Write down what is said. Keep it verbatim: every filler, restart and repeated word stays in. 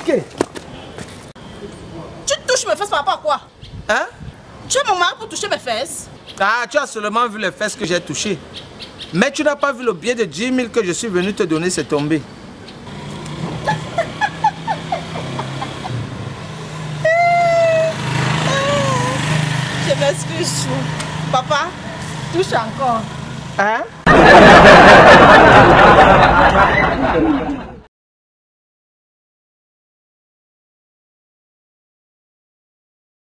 Ok. Tu touches mes fesses par rapport à quoi? Hein? Tu es mon mari pour toucher mes fesses? Ah, tu as seulement vu les fesses que j'ai touchées. Mais tu n'as pas vu le billet de dix mille que je suis venu te donner, c'est tombé. Je m'excuse, Chou. Papa, touche encore. Hein?